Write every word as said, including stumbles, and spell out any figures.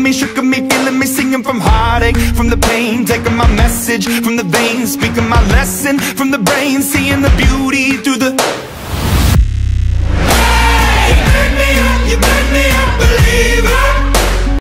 me, shook me, feeling me, singing from heartache, from the pain, taking my message from the veins, speaking my lesson from the brain, seeing the beauty through the